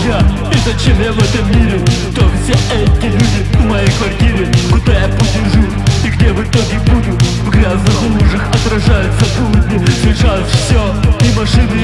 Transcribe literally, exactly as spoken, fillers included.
я и зачем я в этом мире? Кто все эти люди в моей квартире? Куда я подержу и где в итоге буду? В грязных лужах отражаются будни, смешают все, и машины